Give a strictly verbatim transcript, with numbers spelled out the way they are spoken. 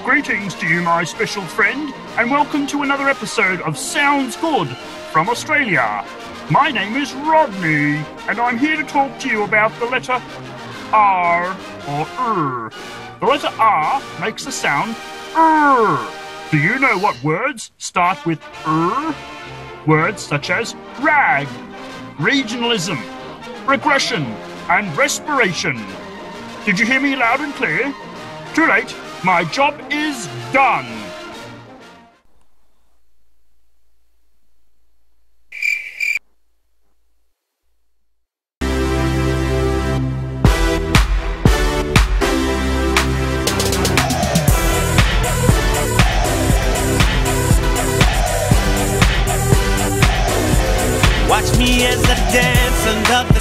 Greetings to you, my special friend, and welcome to another episode of Sounds Good from Australia. My name is Rodney, and I'm here to talk to you about the letter R or R. The letter R makes the sound R. Do you know what words start with R? Words such as rag, regionalism, regression, and respiration. Did you hear me loud and clear? Too late. My job is done. Watch me as I dance under the